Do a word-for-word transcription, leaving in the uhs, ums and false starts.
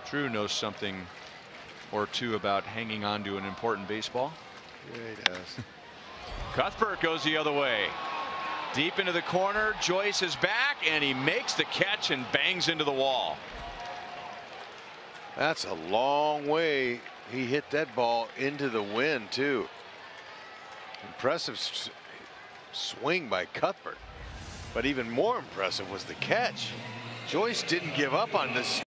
Drew knows something or two about hanging on to an important baseball. Yeah, he does. Cuthbert goes the other way. Deep into the corner. Joyce is back, and he makes the catch and bangs into the wall. That's a long way. He hit that ball into the wind, too. Impressive swing by Cuthbert. But even more impressive was the catch. Joyce didn't give up on this.